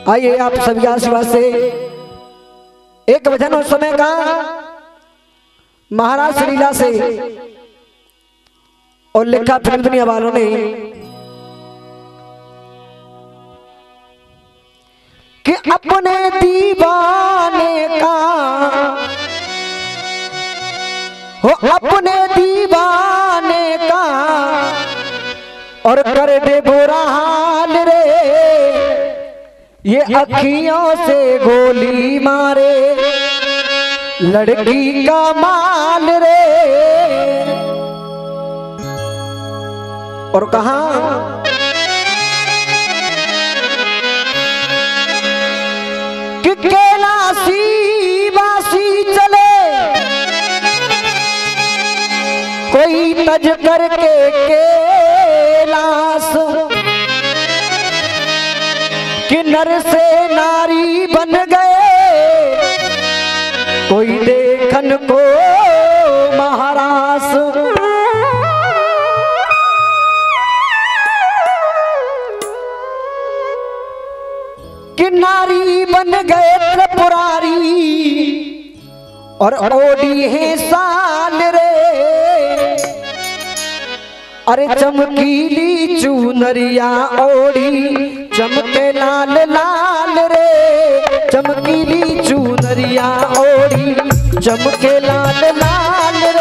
आइए आप सभी आशीर्वाद से एक भजन उस समय का महाराज श्रीला से और लिखा फिल्म दुनिया वालों ने कि अपने दीवाने का हो अपने दीवाने का और कर दे बुरा हाल रे ये अखियों से गोली मारे लड़की का माल रे। और कहा कि कैलाशी वासी चले कोई तज करके कैलाश कि नर से नारी बन गए कोई देखन को महारास। कि नारी बन गए त्रिपुरारी और ओढ़ी है साल रे अरे चमकीली चुनरिया ओढ़ी चमके लाल लाल रे चमकीली चुनरिया ओढ़ी चमके लाल लाल रे।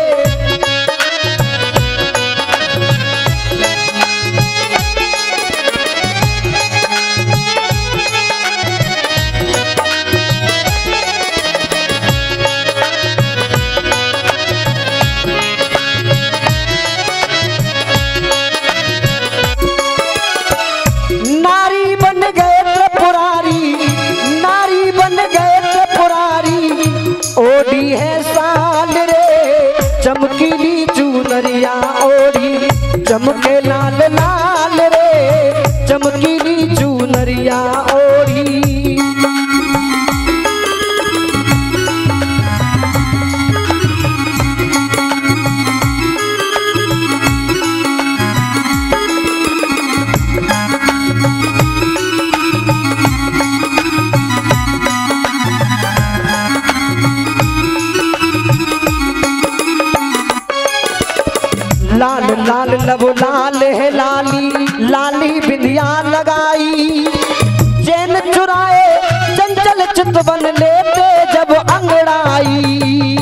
ओढ़ी है साल रे चमकीली चुनरिया ओढ़ी चमके लाल लाल रे चमकीली चुनरिया ओढ़ी। लाल लाल लब लाल है लाली लाली बिंदिया लगाई चैन चुराए चंचल चितवन लेते जब अंगड़ाई।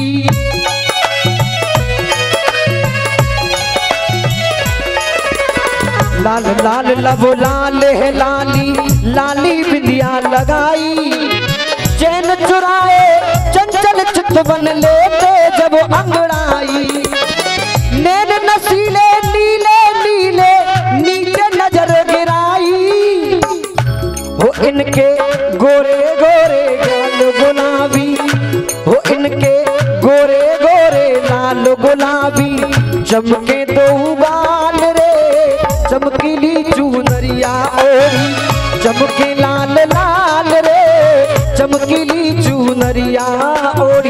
लाल लाल लब लाल है लाली लाली बिंदिया लगाई चैन चुराए चंचल चितवन लेते जब अंगड़ाई। नैन नसीले नीले नीले नीचे नजर गिराई हो इनके गोरे गोरे लाल गुलाबी हो इनके गोरे गोरे लाल गुलाबी चमके दो बाल रे चमकीली चुनरिया ओढ़ी चमके लाल लाल रे चमकीली चुनरिया ओढ़ी।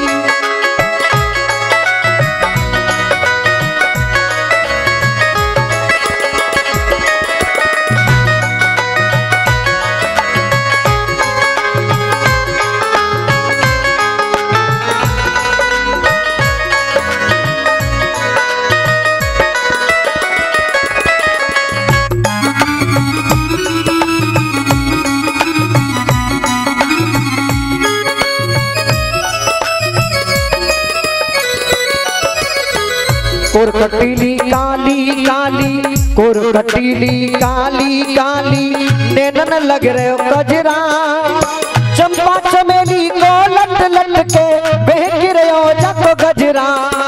कोर कटीली काली काली कोर कटीली काली काली नैनन लग रहे हो गजरा चंपा चमेली को लट लट के बहक रहे हो जब गजरा।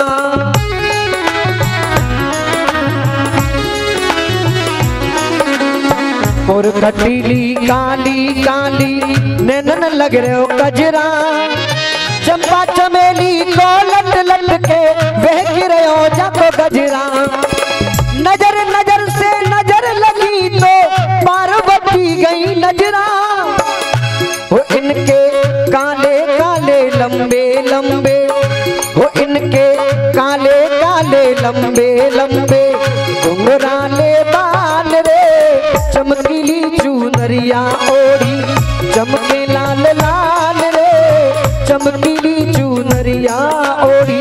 कोर कटीली काली काली नैनन लग रहे हो गजरा चंपा चमेली को लट लट के बहक रहे हो जब गजरा। नजर नजर से नजर लगी तो पार्वती गई नजरा हो इनके काले काले लंबे लंबे हो इनके काले काले लंबे लंबे घुंघराले बाल रे चमकीली चुनरिया ओ ओढ़ी चमके लाल लाल रे चमकीली चुनरिया ओढ़ी।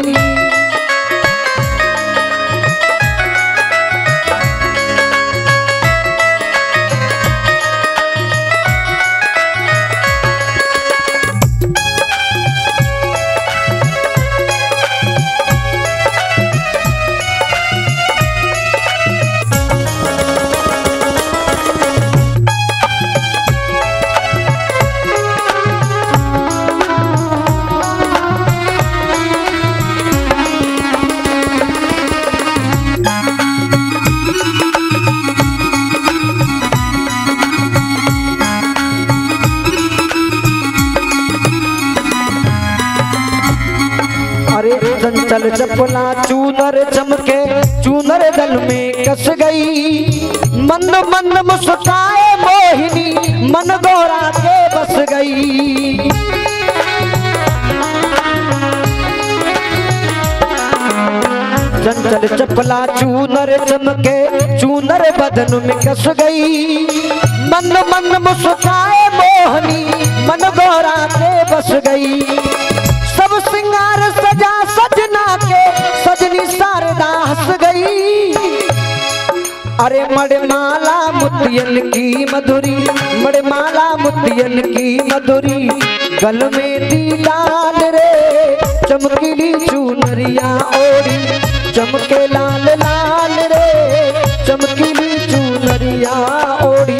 चंचल चपला चूनर चमके चूनर गल में कस गई, मंद मंद मुस्काए मोहिनी मन गौरा के बस गई। चंचल चपला चूनर चमके चूनर बदन में कस गई, मंद मंद मुस्काए मोहिनी मन गौरा के बस गई। सब सिंगार सजा सजना के सजनी शारदा हंस गई। अरे मड़माला मुतियन की मधुरी मड़माला मुतियन की मधुरी गल में दी लाल रे चमकीली चुनरिया ओढ़ी चमके लाल लाल रे चमकीली चुनरिया ओढ़ी।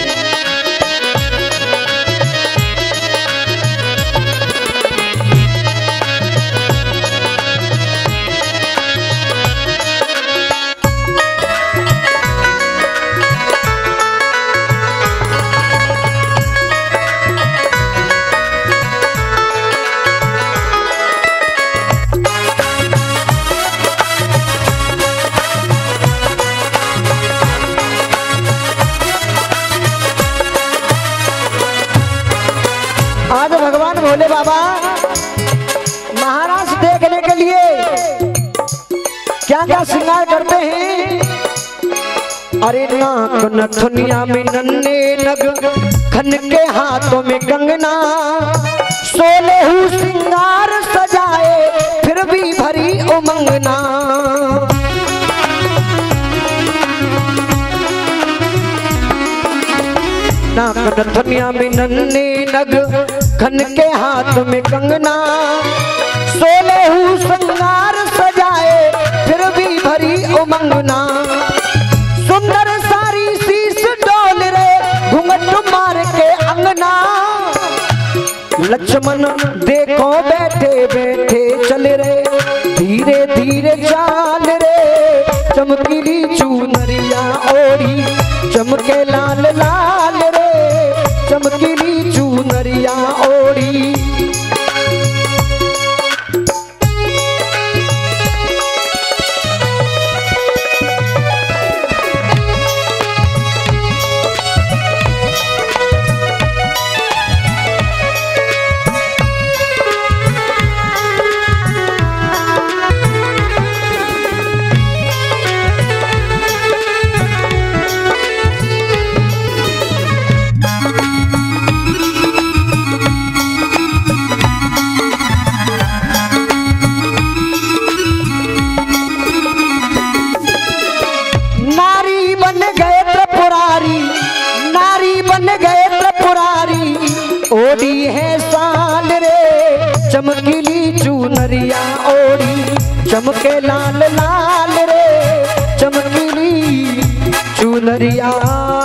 आज भगवान भोले बाबा महाराज देखने के लिए क्या क्या श्रृंगार करते हैं। अरे नाक नथुनिया में नन्हे नग खन के हाथों में कंगना, 16 श्रृंगार सजाए फिर भी भरी उमंगना। नाक नथुनिया में नन्हे नग खन के हाथ में कंगना, 16 श्रृंगार सजाए फिर भी भरी उमंगना। सुंदर सारी शीश डोल रे घूंघट मार के अंगना, लक्ष्मण देखो बैठे बैठे चल रे धीरे धीरे चाल रे चमकीली चुनरिया ओढ़ी चमके लाल लाल रे चमकीली चुनरिया ओढ़ी। ओढ़ी है साल रे चमकीली चुनरिया ओढ़ी चमके लाल लाल रे चमकीली चुनरिया।